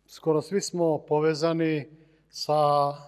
skoro svi smo povezani sa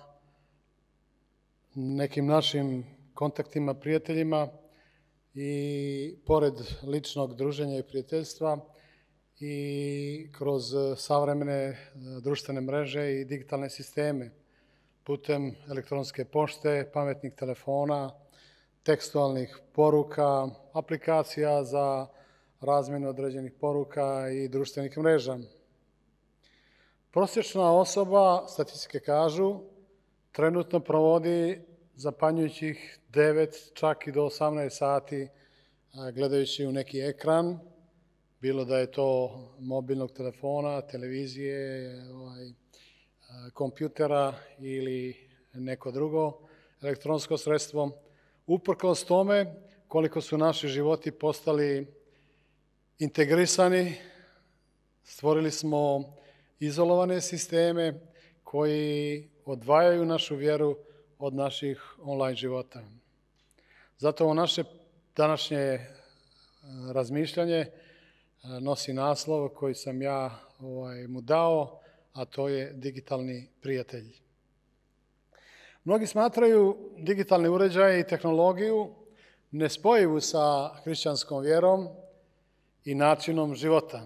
nekim našim kontaktima, prijateljima i pored ličnog druženja i prijateljstva i kroz savremene društvene mreže i digitalne sisteme putem elektronske pošte, pametnih telefona, tekstualnih poruka, aplikacija za razmjenu određenih poruka i društvenih mreža. Prosječna osoba, statistike kažu, trenutno provodi zapanjujućih 9, čak i do 18 sati gledajući u neki ekran, bilo da je to mobilnog telefona, televizije, kompjutera ili neko drugo elektronsko sredstvo. Uprkos tome koliko su naši životi postali integrisani, stvorili smo izolovane sisteme koji odvajaju našu vjeru od naših online života. Zato ovo naše današnje razmišljanje nosi naslov koji sam ja mu dao, a to je digitalni prijatelj. Mnogi smatraju digitalni uređaj i tehnologiju nespojivu sa hrišćanskom vjerom i načinom života.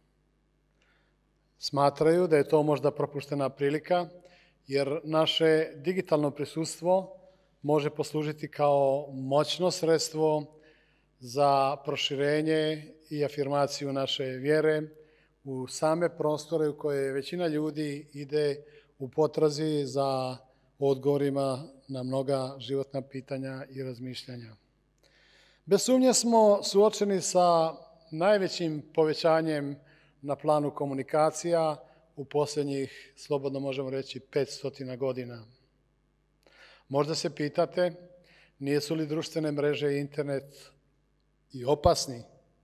Smatraju da je to možda propuštena prilika, jer naše digitalno prisustvo može poslužiti kao moćno sredstvo za proširenje i afirmaciju naše vjere u same prostore u koje većina ljudi ide u potrazi za odgovorima na mnoga životna pitanja i razmišljanja. Bez sumnje smo suočeni sa najvećim povećanjem na planu komunikacija u posljednjih, slobodno možemo reći, 500 godina. Možda se pitate, nisu li društvene mreže i internet i opasni?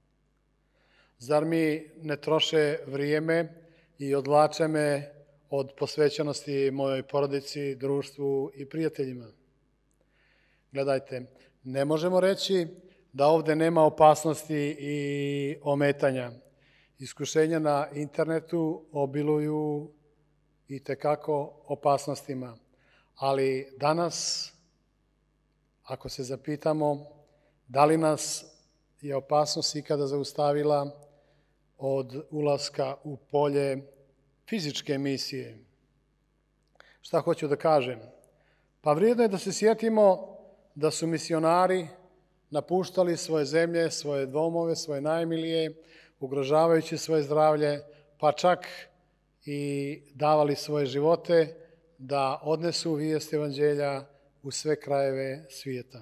Zar mi ne troše vrijeme i odvlače me od posvećenosti mojoj porodici, društvu i prijateljima? Gledajte, ne možemo reći da ovdje nema opasnosti i ometanja. Iskušenja na internetu obiluju i tekako opasnostima. Ali danas, ako se zapitamo da li nas je opasnost ikada zaustavila od ulaska u polje fizičke misije. Šta hoću da kažem? Pa vrijedno je da se sjetimo da su misionari napuštali svoje zemlje, svoje domove, svoje najmilije, ugrožavajući svoje zdravlje, pa čak i davali svoje živote da odnesu vijest evanđelja u sve krajeve svijeta.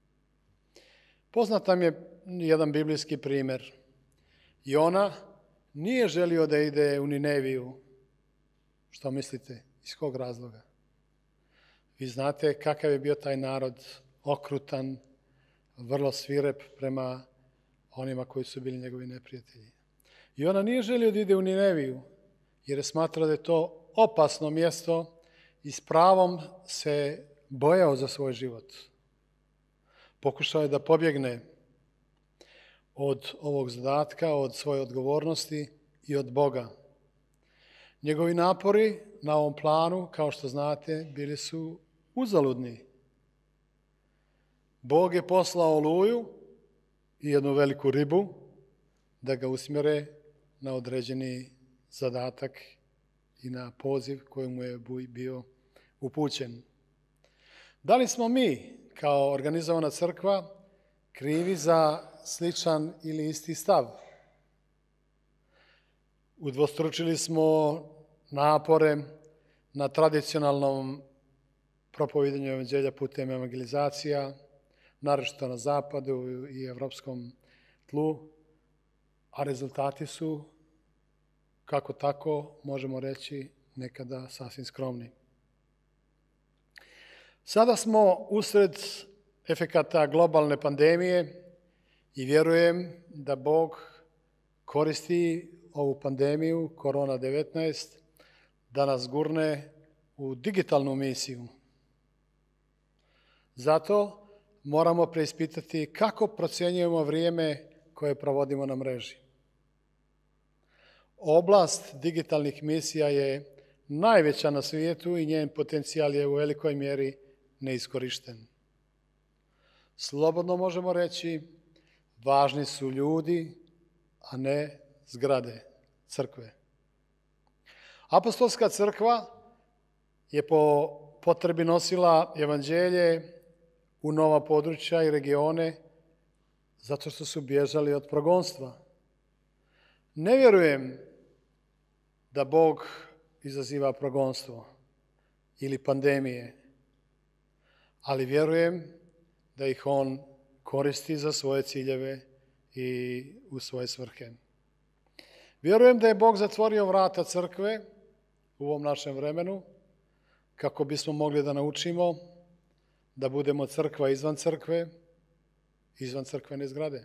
Poznat nam je jedan biblijski primjer. Jona nije želio da ide u Nineviju. Što mislite? Iz kog razloga? Vi znate kakav je bio taj narod, okrutan, vrlo svirep prema onima koji su bili njegovi neprijatelji. Jona nije želio da ide u Nineviju, jer je smatrao da je to opasno mjesto i s pravom se bojao za svoj život. Pokušao je da pobjegne od ovog zadatka, od svoje odgovornosti i od Boga. Njegovi napori na ovom planu, kao što znate, bili su uzaludni. Bog je poslao oluju i jednu veliku ribu da ga usmjere na određeni zadatak i na poziv koji mu je bio upućen. Da li smo mi, kao organizovana crkva, krivi za sličan ili isti stav? Udvostručili smo napore na tradicionalnom propovidanju evanđelja putem evangelizacija, naročito na zapadu i evropskom tlu, a rezultati su, kako tako, možemo reći, nekada sasvim skromni. Sada smo usred efekata globalne pandemije i vjerujem da Bog koristi ovu pandemiju, korona-19, da nas gurne u digitalnu misiju. Zato moramo preispitati kako procjenjujemo vrijeme koje provodimo na mreži. Oblast digitalnih misija je najveća na svijetu i njen potencijal je u velikoj mjeri neiskorišten. Slobodno možemo reći, važni su ljudi, a ne zgrade, crkve. Apostolska crkva je po potrebi nosila evanđelje u nova područja i regione zato što su bježali od progonstva. Ne vjerujem da Bog izaziva progonstvo ili pandemije, ali vjerujem da ih On koristi za svoje ciljeve i u svoje svrhe. Vjerujem da je Bog zatvorio vrata crkve u ovom našem vremenu kako bismo mogli da naučimo da budemo crkva izvan crkvene zgrade.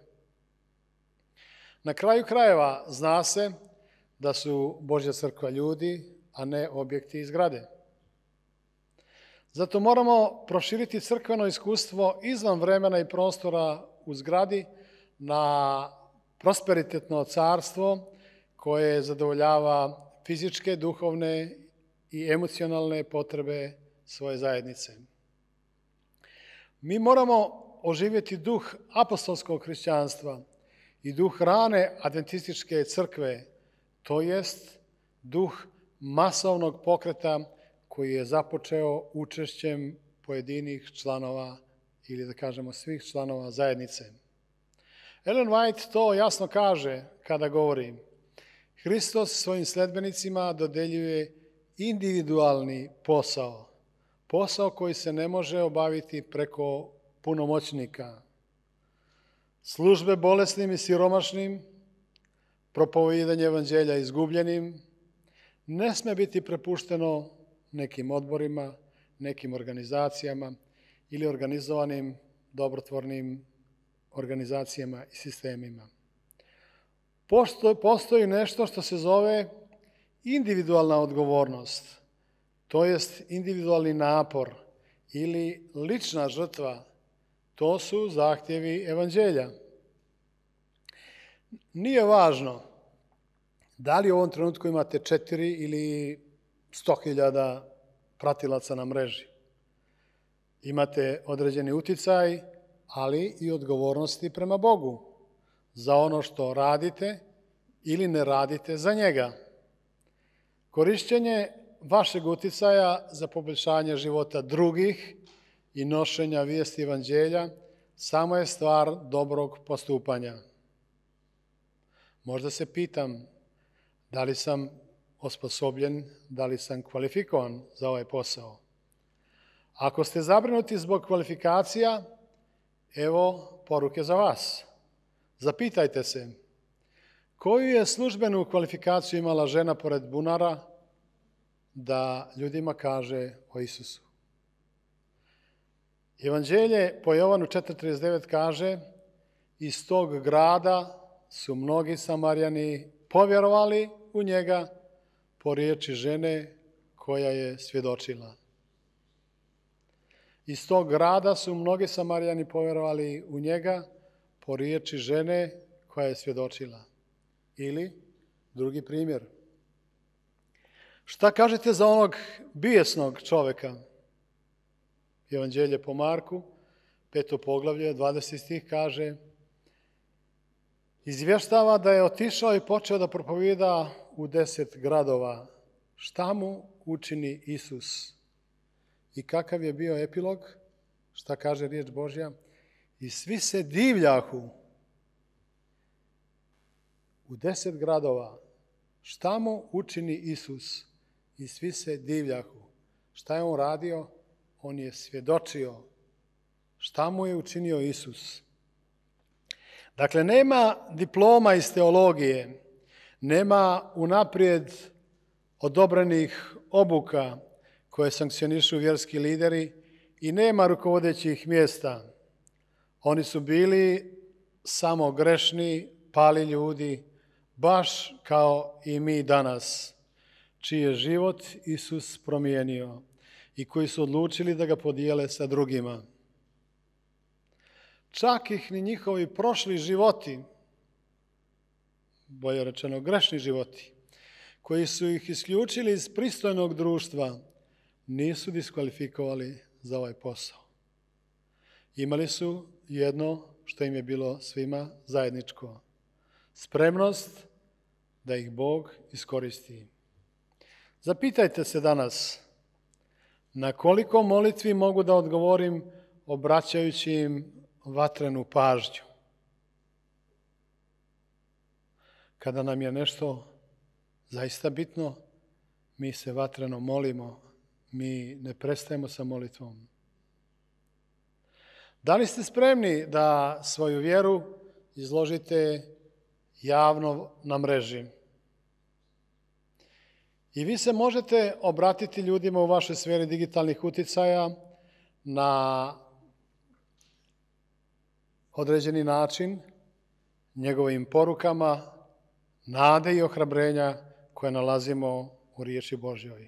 Na kraju krajeva zna se da su Božja crkva ljudi, a ne objekti i zgrade. Zato moramo proširiti crkveno iskustvo izvan vremena i prostora u zgradi na prosperitetno carstvo koje zadovoljava fizičke, duhovne i emocionalne potrebe svoje zajednice. Mi moramo oživjeti duh apostolskog hrišćanstva i duh rane adventističke crkve, to jest duh masovnog pokreta koji je započeo učešćem pojedinih članova ili da kažemo svih članova zajednice. Ellen White to jasno kaže kada govori: Hristos svojim sledbenicima dodeljuje individualni posao, posao koji se ne može obaviti preko punomoćnika. Službe bolesnim i siromašnim, propovijedanje evanđelja izgubljenim, ne sme biti prepušteno nekim odborima, nekim organizacijama ili organizovanim dobrotvornim organizacijama i sistemima. Postoji nešto što se zove individualna odgovornost, to jest individualni napor ili lična žrtva. To su zahtjevi evanđelja. Nije važno da li u ovom trenutku imate 4 ili 100.000 pratilaca na mreži. Imate određeni uticaj, ali i odgovornosti prema Bogu za ono što radite ili ne radite za njega. Korišćenje vašeg uticaja za poboljšanje života drugih i nošenja vijesti evanđelja samo je stvar dobrog postupanja. Možda se pitam da li sam osposobljen, da li sam kvalifikovan za ovaj posao. Ako ste zabrinuti zbog kvalifikacija, evo poruke za vas. Zapitajte se, koju je službenu kvalifikaciju imala žena pored bunara da ljudima kaže o Isusu? Evanđelje po Jovanu 4.39 kaže: iz tog grada su mnogi Samarijani povjerovali u njega po riječi žene koja je svjedočila. Iz tog grada su mnogi Samarijani povjerovali u njega po riječi žene koja je svjedočila. Ili, drugi primjer. Šta kažete za onog bijesnog čoveka? Evanđelje po Marku, 5. poglavlje, 20. stih kaže: izvještava da je otišao i počeo da propovijeda u 10 gradova. Šta mu učini Isus? I kakav je bio epilog? Šta kaže riječ Božja? I svi se divljahu. U 10 gradova. Šta mu učini Isus? I svi se divljahu. Šta je on radio? On je svjedočio. Šta mu je učinio Isus? Dakle, nema diploma iz teologije, nema unaprijed odobrenih obuka koje sankcionišu vjerski lideri i nema rukovodećih mjesta. Oni su bili samo grešni, pali ljudi, baš kao i mi danas, čiji je život Isus promijenio i koji su odlučili da ga podijele sa drugima. Čak ih ni njihovi prošli životi, bolje rečeno grešni životi, koji su ih isključili iz pristojnog društva, nisu diskvalifikovali za ovaj posao. Imali su jedno što im je bilo svima zajedničko. Spremnost da ih Bog iskoristi. Zapitajte se danas, na koliko molitvi mogu da odgovorim obraćajući im vatrenu pažnju? Kada nam je nešto zaista bitno, mi se vatreno molimo, mi ne prestajemo sa molitvom. Da li ste spremni da svoju vjeru izložite javno na mreži? I vi se možete obratiti ljudima u vašoj sferi digitalnih uticaja na određeni način, njegovim porukama, nade i ohrabrenja koje nalazimo u riječi Božjoj.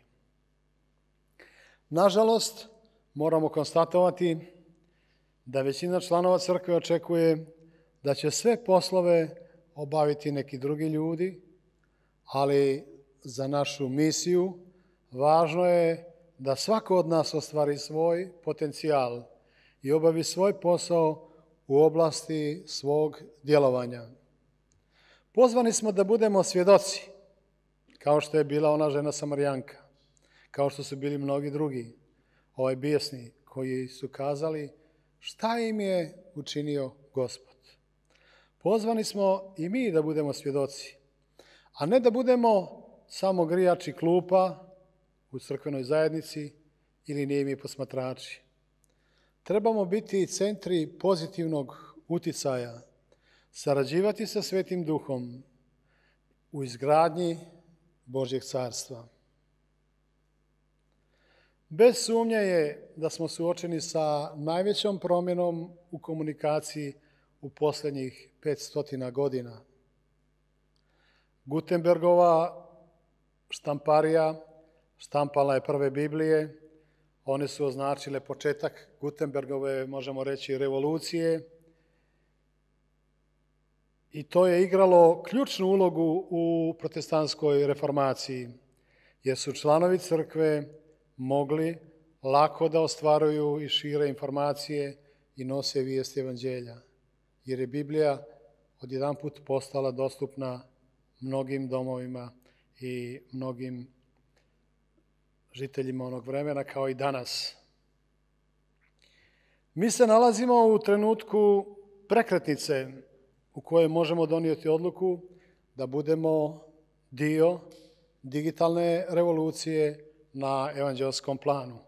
Nažalost, moramo konstatovati da većina članova crkve očekuje da će sve poslove obaviti neki drugi ljudi, ali za našu misiju važno je da svako od nas ostvari svoj potencijal i obavi svoj posao u oblasti svog djelovanja. Pozvani smo da budemo svjedoci, kao što je bila ona žena Samarijanka, kao što su bili mnogi drugi, bijesni, koji su kazali šta im je učinio Gospod. Pozvani smo i mi da budemo svjedoci, a ne da budemo samo grijači klupa u crkvenoj zajednici ili nijemi posmatrači. Trebamo biti centri pozitivnog uticaja, sarađivati sa Svetim Duhom u izgradnji Božjeg carstva. Bez sumnje je da smo suočeni sa najvećom promjenom u komunikaciji u posljednjih 500 godina. Gutenbergova štamparija štampala je prve Biblije, one su označile početak Gutenbergove, možemo reći, revolucije, i to je igralo ključnu ulogu u protestantskoj reformaciji, jer su članovi crkve mogli lako da ostvaruju i šire informacije i nose vijest evanđelja, jer je Biblija odjedanput postala dostupna mnogim domovima i mnogim žiteljima onog vremena, kao i danas. Mi se nalazimo u trenutku prekretnice u kojoj možemo donijeti odluku da budemo dio digitalne revolucije na evanđelskom planu.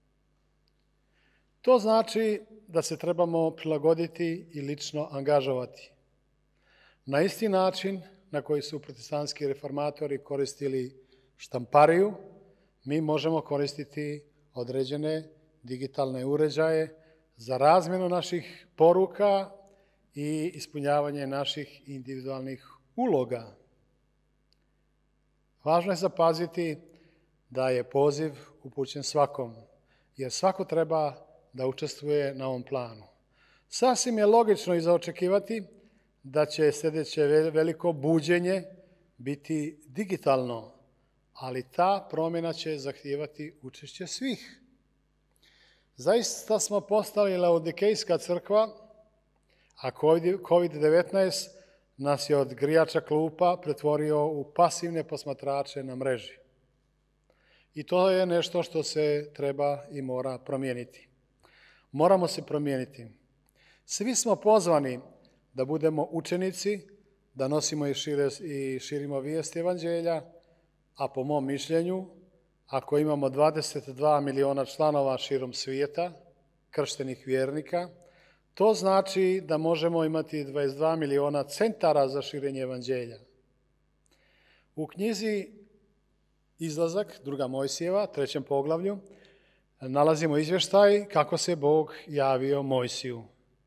To znači da se trebamo prilagoditi i lično angažovati. Na isti način na koji su protestantski reformatori koristili štampariju, mi možemo koristiti određene digitalne uređaje za razmjenu naših poruka i ispunjavanje naših individualnih uloga. Važno je zapaziti da je poziv upućen svakom, jer svako treba da učestvuje na ovom planu. Sasvim je logično i za očekivati da će sljedeće veliko buđenje biti digitalno, ali ta promjena će zahtijevati učešće svih. Zaista smo postali laodikejska crkva, a COVID-19 nas je od grijača klupa pretvorio u pasivne posmatrače na mreži. I to je nešto što se treba i mora promijeniti. Moramo se promijeniti. Svi smo pozvani da budemo učenici, da nosimo i širimo vijest evanđelja, a po mom mišljenju, ako imamo 22 miliona članova širom svijeta, krštenih vjernika, to znači da možemo imati 22 miliona centara za širenje evanđelja. U knjizi Izlazak, 2. Mojsijeva, 3. poglavlju, nalazimo izvještaj kako se Bog javio Mojsiju.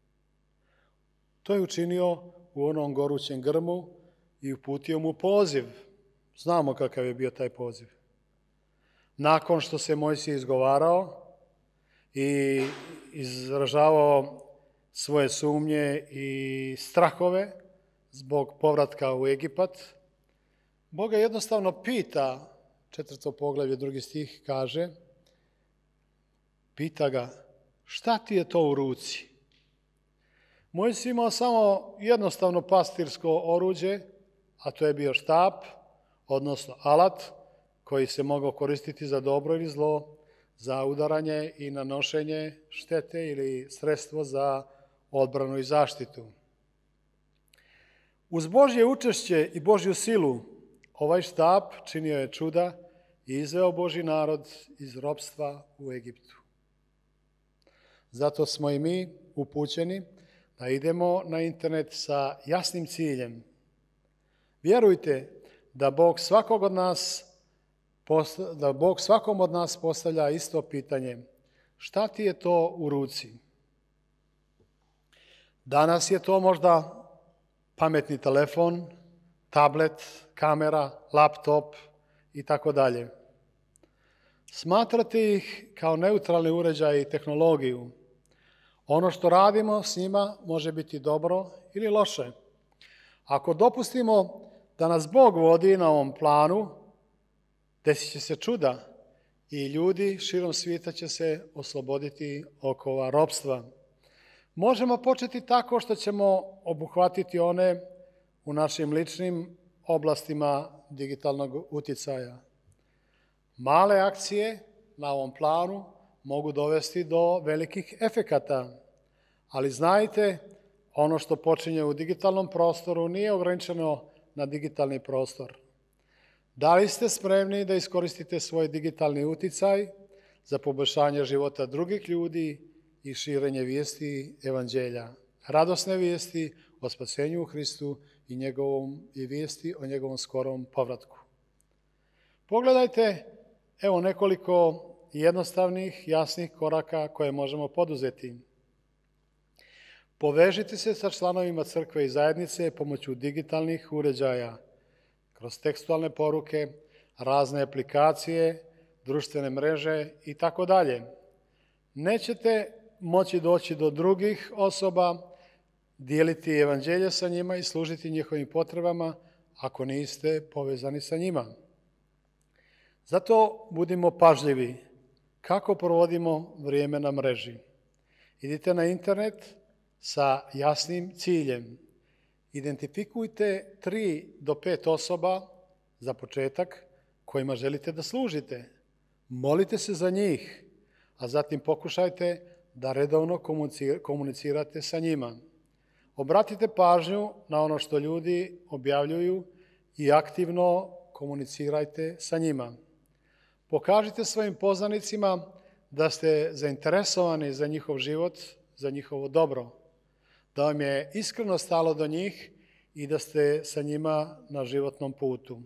To je učinio u onom gorućem grmu i uputio mu poziv. Znamo kakav je bio taj poziv. Nakon što se Mojsije izgovarao i izražavao svoje sumnje i strahove zbog povratka u Egipat, Bog ga jednostavno pita, 4. poglavlje, 2. stih kaže, pita ga, šta ti je to u ruci? Mojsije je imao samo jednostavno pastirsko oruđe, a to je bio štap, odnosno alat koji se mogao koristiti za dobro ili zlo, za udaranje i nanošenje štete ili sredstvo za odbranu i zaštitu. Uz Božje učešće i Božju silu, ovaj štap činio je čuda i izveo Božji narod iz ropstva u Egiptu. Zato smo i mi upućeni da idemo na internet sa jasnim ciljem. Vjerujte da Bog svakom od nas postavlja isto pitanje. Šta ti je to u ruci? Danas je to možda pametni telefon, tablet, kamera, laptop i tako dalje. Smatrate ih kao neutralni uređaj i tehnologiju. Ono što radimo s njima može biti dobro ili loše. Ako dopustimo da nas Bog vodi na ovom planu, desit će se čuda i ljudi širom svijeta će se osloboditi okova ropstva. Možemo početi tako što ćemo obuhvatiti one u našim ličnim oblastima digitalnog uticaja. Male akcije na ovom planu mogu dovesti do velikih efekata, ali znajte, ono što počinje u digitalnom prostoru nije ograničeno na digitalni prostor. Da li ste spremni da iskoristite svoj digitalni uticaj za poboljšanje života drugih ljudi i širenje vijesti evanđelja, radosne vijesti o spasenju u Hristu i vijesti o njegovom skorom povratku? Pogledajte, evo nekoliko jednostavnih, jasnih koraka koje možemo poduzeti. Povežite se sa članovima crkve i zajednice pomoću digitalnih uređaja, kroz tekstualne poruke, razne aplikacije, društvene mreže i tako dalje. Nećete moći doći do drugih osoba, dijeliti evanđelje sa njima i služiti njihovim potrebama ako niste povezani sa njima. Zato budimo pažljivi kako provodimo vrijeme na mreži. Idite na internet sa jasnim ciljem. Identifikujte 3 do 5 osoba za početak kojima želite da služite. Molite se za njih, a zatim pokušajte da redovno komunicirate sa njima. Obratite pažnju na ono što ljudi objavljuju i aktivno komunicirajte sa njima. Pokažite svojim poznanicima da ste zainteresovani za njihov život, za njihovo dobro, da vam je iskreno stalo do njih i da ste sa njima na životnom putu.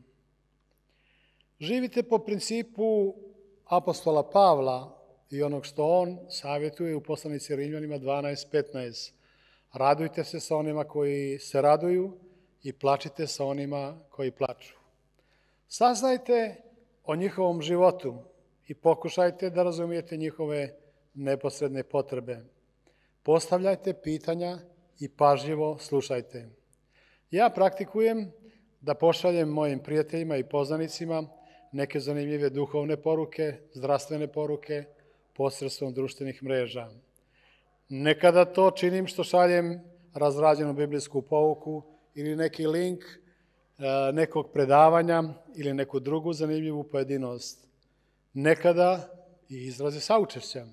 Živite po principu apostola Pavla i onog što on savjetuje u poslanici Rimljanima 12:15. Radujte se sa onima koji se raduju i plačite sa onima koji plaču. Saznajte o njihovom životu i pokušajte da razumijete njihove neposredne potrebe. Postavljajte pitanja i pažljivo slušajte. Ja praktikujem da pošaljem mojim prijateljima i poznanicima neke zanimljive duhovne poruke, zdravstvene poruke, posredstvom društvenih mreža. Nekada to činim što šaljem razrađenu biblijsku pouku ili neki link nekog predavanja ili neku drugu zanimljivu pojedinost. Nekada i izraze saučešća.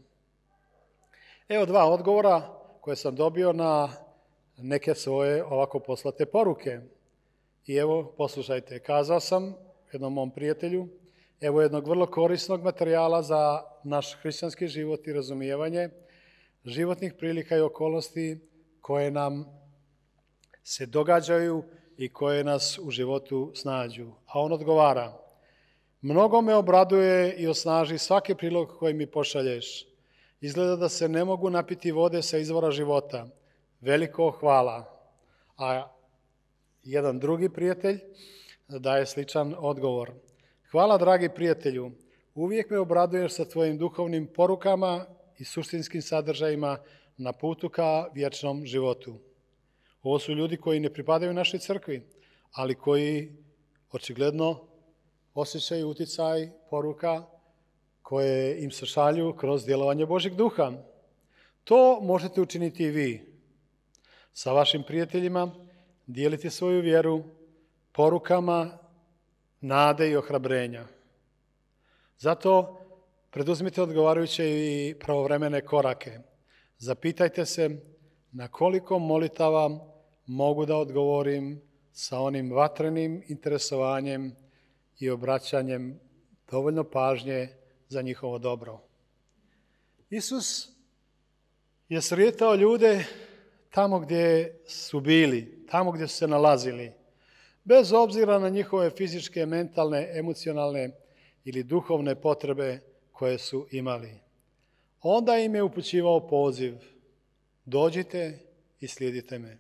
Evo 2 odgovora koje sam dobio na neke svoje ovako poslate poruke. I evo, poslušajte, kazao sam jednom mom prijatelju, evo jednog vrlo korisnog materijala za naš hrišćanski život i razumijevanje životnih prilika i okolnosti koje nam se događaju i koje nas u životu snađu. A on odgovara, mnogo me obraduje i osnaži svaki prilog koji mi pošalješ. Izgleda da se ne mogu napiti vode sa izvora života. Veliko hvala. A jedan drugi prijatelj daje sličan odgovor. Hvala, dragi prijatelju, uvijek me obraduješ sa tvojim duhovnim porukama i suštinskim sadržajima na putu ka vječnom životu. Ovo su ljudi koji ne pripadaju našoj crkvi, ali koji očigledno osjećaju uticaj poruka koje im se šalju kroz djelovanje Božjeg duha. To možete učiniti i vi. Sa vašim prijateljima dijelite svoju vjeru porukama nade i ohrabrenja. Zato preduzmite odgovarajuće i pravovremene korake. Zapitajte se na koliko molitava mogu da odgovorim sa onim vatrenim interesovanjem i obraćanjem dovoljno pažnje za njihovo dobro. Isus je sretao ljude tamo gdje su bili, tamo gdje su se nalazili, bez obzira na njihove fizičke, mentalne, emocionalne ili duhovne potrebe koje su imali. Onda im je upućivao poziv: dođite i slijedite me.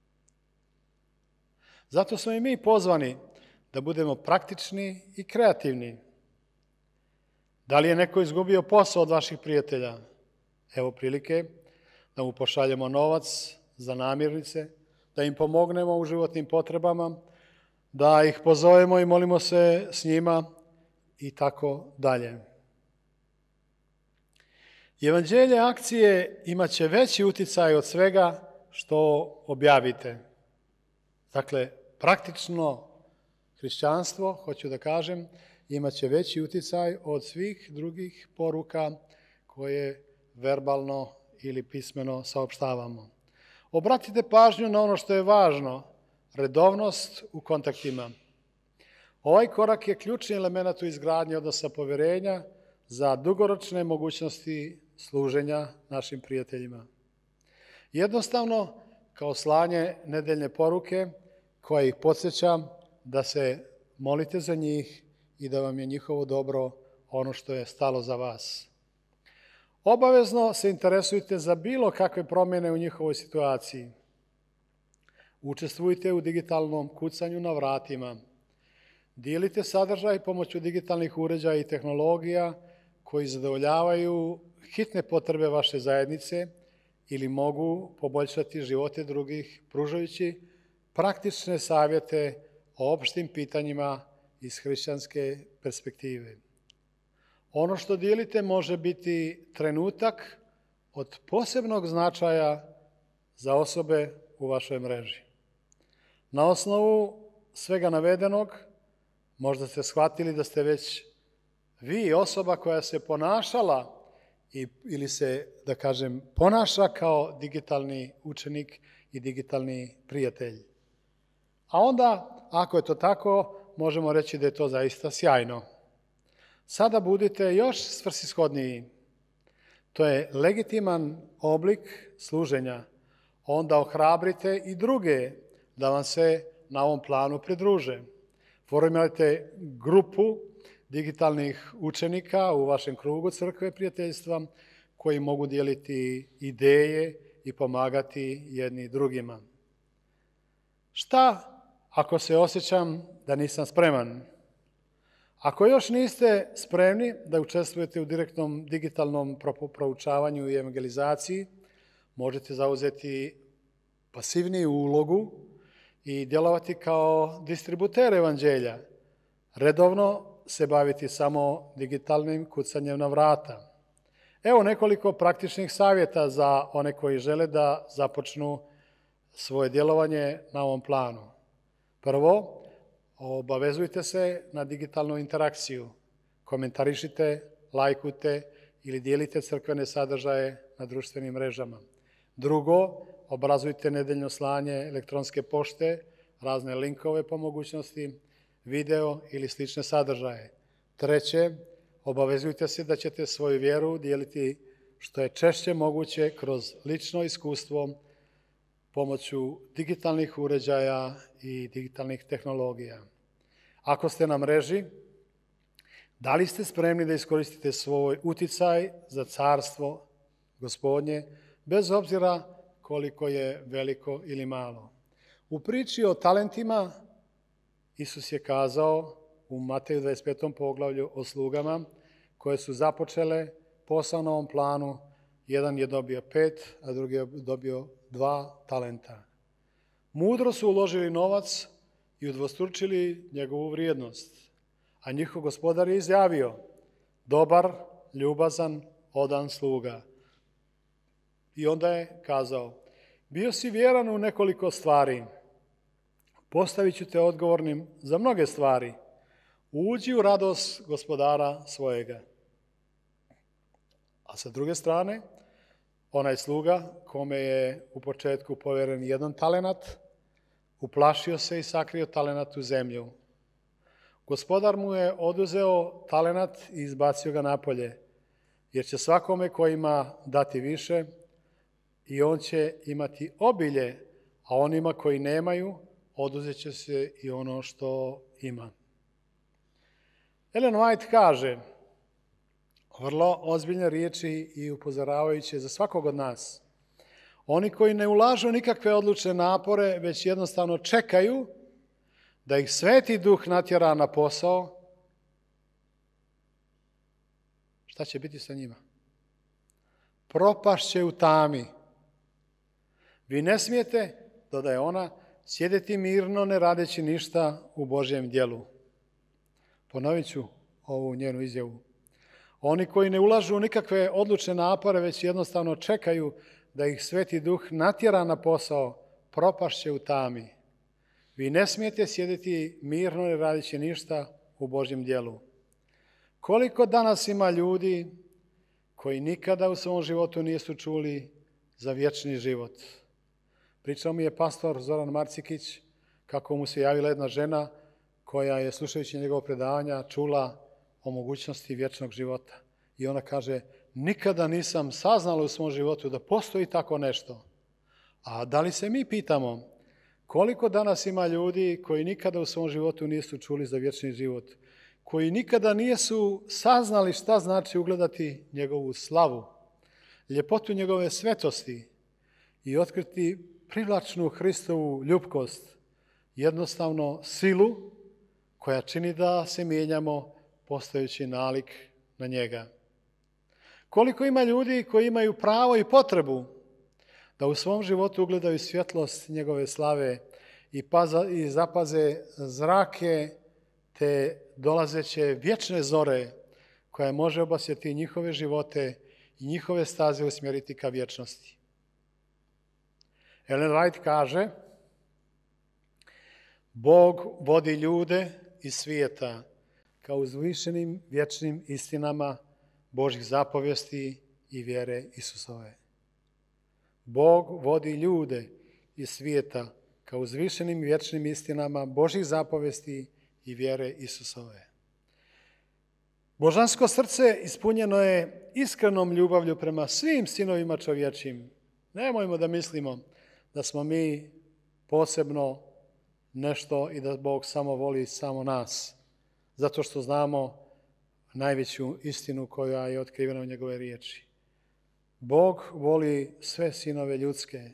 Zato smo i mi pozvani da budemo praktični i kreativni. Da li je neko izgubio posao od vaših prijatelja? Evo prilike da mu pošaljemo novac za namirnice, da im pomognemo u životnim potrebama, da ih pozovemo i molimo se s njima i tako dalje. Evanđelje akcije imat će veći uticaj od svega što objavite. Dakle, praktično hrišćanstvo, hoću da kažem, imat će veći uticaj od svih drugih poruka koje verbalno ili pismeno saopštavamo. Obratite pažnju na ono što je važno, redovnost u kontaktima. Ovaj korak je ključni element u izgradnji odnosa poverenja za dugoročne mogućnosti služenja našim prijateljima. Jednostavno, kao slanje nedeljne poruke koja ih podsjeća da se molite za njih i da vam je njihovo dobro ono što je stalo za vas. Obavezno se interesujte za bilo kakve promjene u njihovoj situaciji. Učestvujte u digitalnom kucanju na vratima. Dijelite sadržaj pomoću digitalnih uređaja i tehnologija koji zadovoljavaju hitne potrebe vaše zajednice ili mogu poboljšati živote drugih, pružajući praktične savjete o opštim pitanjima iz hrišćanske perspektive. Ono što dijelite može biti trenutak od posebnog značaja za osobe u vašoj mreži. Na osnovu svega navedenog možda ste shvatili da ste već vi osoba koja se ponašala ili se, da kažem, ponaša kao digitalni učenik i digitalni prijatelj. A onda, ako je to tako, možemo reći da je to zaista sjajno. Sada budite još svrsishodniji. To je legitiman oblik služenja. Onda ohrabrite i druge da vam se na ovom planu pridruže. Formirajte grupu digitalnih učenika u vašem krugu crkve prijateljstva koji mogu dijeliti ideje i pomagati jedni drugima. Šta ako se osjećam da nisam spreman? Ako još niste spremni da učestvujete u direktnom digitalnom proučavanju i evangelizaciji, možete zauzeti pasivniju ulogu i djelovati kao distributer evanđelja. Redovno se baviti samo digitalnim kucanjem na vrata. Evo nekoliko praktičnih savjeta za one koji žele da započnu svoje djelovanje na ovom planu. Prvo, obavezujte se na digitalnu interakciju. Komentarišite, lajkujte ili dijelite crkvene sadržaje na društvenim mrežama. Drugo, obrazujte nedeljno slanje elektronske pošte, razne linkove po mogućnosti, video ili slične sadržaje. Treće, obavezujte se da ćete svoju vjeru dijeliti što je češće moguće kroz lično iskustvo pomoću digitalnih uređaja i digitalnih tehnologija. Ako ste na mreži, da li ste spremni da iskoristite svoj uticaj za carstvo Gospodnje, bez obzira koliko je veliko ili malo? U priči o talentima Isus je kazao u Mateju 25. poglavlju o slugama koje su započele posao na ovom planu. Jedan je dobio 5, a drugi je dobio 2 talenta. Mudro su uložili novac i udvostručili njegovu vrijednost. A njihov gospodar je izjavio: dobar, ljubazan, odan sluga. I onda je kazao: bio si vjeran u nekoliko stvari, postavit ću te odgovornim za mnoge stvari. Uđi u radost gospodara svojega. A sa druge strane, onaj sluga kome je u početku povjeren 1 talenat, uplašio se i sakrio talenat u zemlju. Gospodar mu je oduzeo talenat i izbacio ga napolje, jer će svakome ko ima dati više i on će imati obilje, a onima koji nemaju oduzet će se i ono što ima. Ellen White kaže vrlo ozbiljne riječi i upozoravajuće za svakog od nas. Oni koji ne ulažu nikakve odlučne napore, već jednostavno čekaju da ih Sveti Duh natjera na posao, šta će biti sa njima? Propašće u tami. Vi ne smijete, dodaje ona, sjediti mirno ne radeći ništa u Božjem djelu. Ponovit ću ovu njenu izjavu. Oni koji ne ulažu nikakve odlučne napore, već jednostavno čekaju da ih Sveti Duh natjera na posao, propašće u tami. Vi ne smijete sjediti mirno ne radeći ništa u Božjem djelu. Koliko danas ima ljudi koji nikada u svom životu nisu čuli za vječni život? Pričao mi je pastor Zoran Marcikić kako mu se javila jedna žena koja je, slušajući njegovo predavanja, čula o mogućnosti vječnog života. I ona kaže: nikada nisam saznala u svom životu da postoji tako nešto. A da li se mi pitamo koliko danas ima ljudi koji nikada u svom životu nisu čuli za vječni život, koji nikada nisu saznali šta znači ugledati njegovu slavu, ljepotu njegove svetosti i otkriti privlačnu Hristovu ljubkost, jednostavno silu koja čini da se mijenjamo postajući nalik na njega. Koliko ima ljudi koji imaju pravo i potrebu da u svom životu ugledaju svjetlost njegove slave i zapaze zrake te dolazeće vječne zore koja može obasjati njihove živote i njihove staze usmjeriti ka vječnosti. Ellen White kaže: Bog vodi ljude iz svijeta ka uzvišenim vječnim istinama Božjih zapovijesti i vjere Isusove. Bog vodi ljude iz svijeta ka uzvišenim vječnim istinama Božjih zapovijesti i vjere Isusove. Božansko srce ispunjeno je iskrenom ljubavlju prema svim sinovima čovječim. Nemojmo da mislimo da smo mi posebno nešto i da Bog samo voli samo nas, zato što znamo najveću istinu koja je otkrivena u njegove riječi. Bog voli sve sinove ljudske,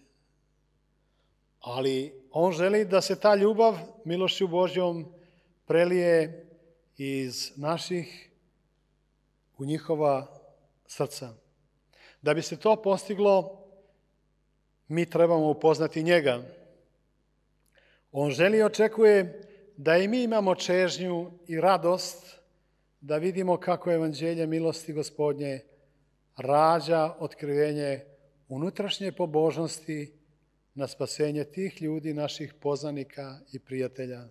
ali on želi da se ta ljubav milošću Božjom prelije iz naših u njihova srca. Da bi se to postiglo, mi trebamo upoznati njega. On želi i očekuje da i mi imamo čežnju i radost da vidimo kako evanđelje milosti Gospodnje rađa otkrivenje unutrašnje pobožnosti na spasenje tih ljudi, naših poznanika i prijatelja.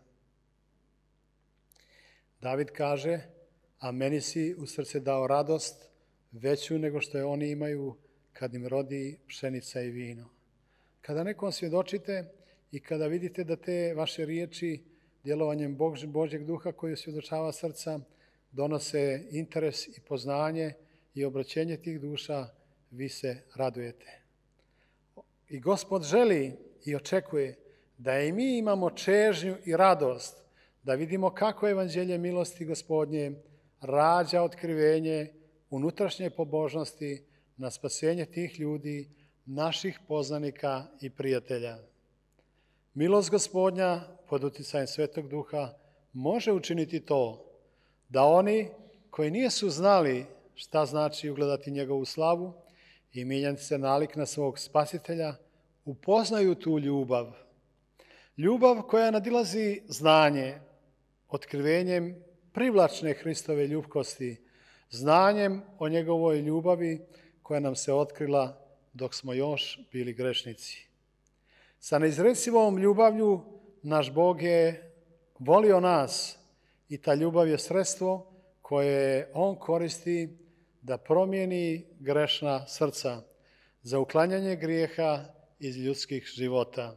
David kaže: a meni si u srce dao radost veću nego što je oni imaju kad im rodi pšenica i vino. Kada nekom svjedočite i kada vidite da te vaše riječi djelovanjem Božjeg duha koji svjedočava srca donose interes i poznanje i obraćenje tih duša, vi se radujete. I Gospod želi i očekuje da i mi imamo čežnju i radost da vidimo kako evanđelje milosti Gospodnje rađa otkrivenje unutrašnje pobožnosti na spasenje tih ljudi, naših poznanika i prijatelja. Milost Gospodnja pod utjecajem Svetog Duha može učiniti to da oni koji nisu znali šta znači ugledati njegovu slavu i mijenjati se nalik na svog spasitelja, upoznaju tu ljubav. Ljubav koja nadilazi znanje, otkrivenjem privlačne Hristove ljubkosti, znanjem o njegovoj ljubavi koja nam se otkrila dok smo još bili grešnici. Sa neizrecivom ljubavlju naš Bog je volio nas i ta ljubav je sredstvo koje On koristi da promijeni grešna srca za uklanjanje grijeha iz ljudskih života.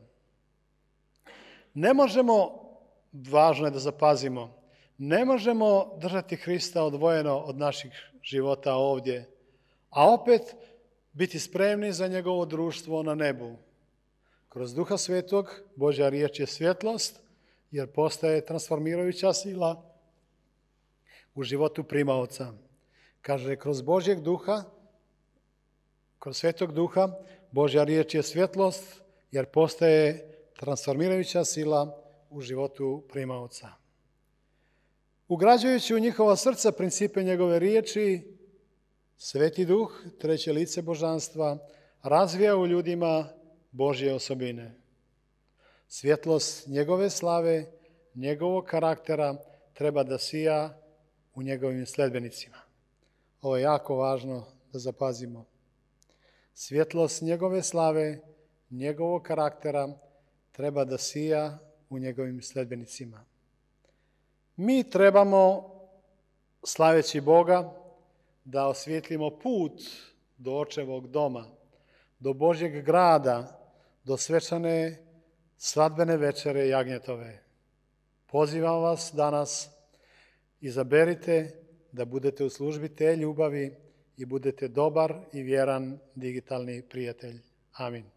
Ne možemo, važno je da zapazimo, ne možemo držati Hrista odvojeno od naših života ovdje, a opet biti spremni za njegovo društvo na nebu. Kroz Duha Svetog Božja riječ je svjetlost, jer postaje transformirajuća sila u životu primaoca. Kaže, kroz Božjeg Duha, kroz Svetog Duha, Božja riječ je svjetlost, jer postaje transformirajuća sila u životu primaoca. Ugrađujući u njihova srca principe njegove riječi, Sveti Duh, treće lice božanstva, razvija u ljudima Božje osobine. Svjetlost njegove slave, njegovog karaktera treba da sija u njegovim sledbenicima. Ovo je jako važno da zapazimo. Svjetlost njegove slave, njegovog karaktera treba da sija u njegovim sledbenicima. Mi trebamo, slaveći Boga, da osvijetlimo put do Očevog doma, do Božjeg grada, do svečane svadbene večere Jagnjetove. Pozivam vas danas, izaberite da budete u službi te ljubavi i budete dobar i vjeran digitalni prijatelj. Amin.